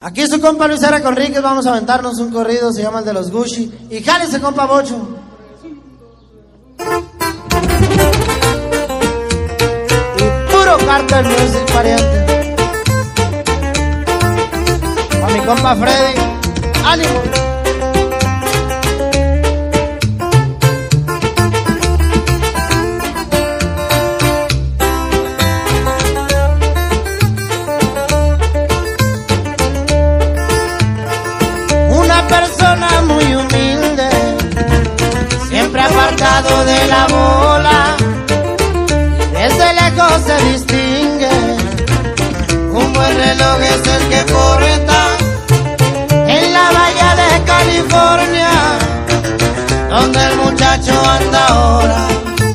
Aquí su compa Luis R. Conríquez, vamos a aventarnos un corrido, se llama el de los Gucci. Y jálese, compa Bocho. Y puro Cartel Music, pariente. A mi compa Freddy, ánimo. Persona muy humilde, siempre apartado de la bola, desde lejos se distingue. Un buen reloj es el que porta en la bahía de California, donde el muchacho anda ahora.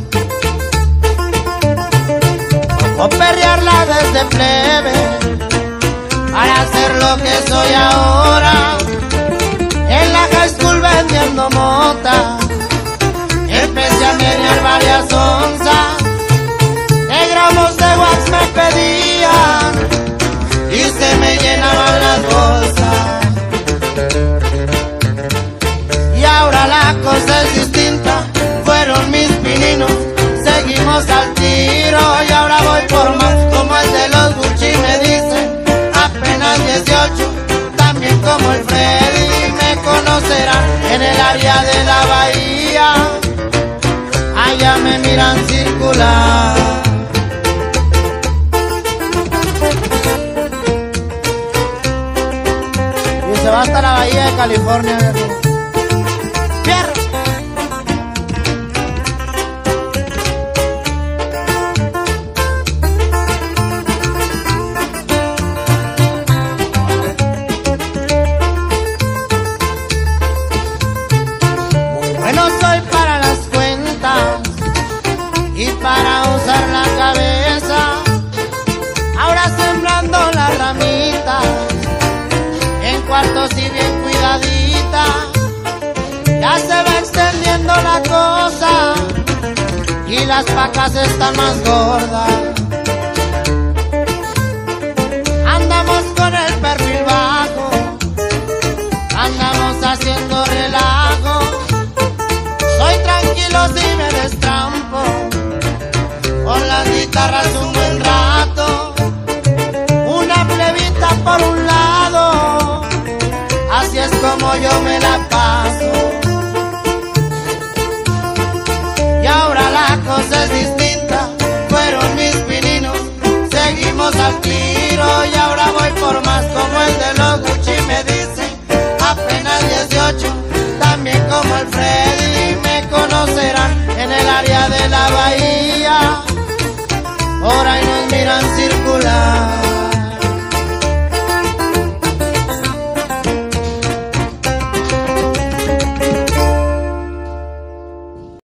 O perrearla desde plebe para ser lo que soy ahora. En la high school vendiendo mota, empecé a menear varias onzas, de gramos de wax me pedían y se me llenaban las bolsas. Y ahora la cosa es distinta, fueron mis pininos, seguimos al tiro y ahora voy por más, como el de los Gucci me dicen, apenas 18, también como el Freddy. Conocerán en el área de la bahía, allá me miran circular. Y se va hasta la bahía de California, viejo. ¡Fierro! Para usar la cabeza, ahora sembrando las ramitas, en cuartos y bien cuidadita, ya se va extendiendo la cosa, y las pacas están más gordas. Andamos con el perfil bajo, andamos haciendo relajo, soy tranquilo si me destrampo, con las guitarras un buen rato, una plebita por un lado, así es como yo me la paso. Y ahora la cosa es distinta, fueron mis pininos, seguimos al tiro y ahora voy por más, como el de los Gucci me dice, apenas 18, también como el Freddy me conocerán en el área de la bahía. Ahora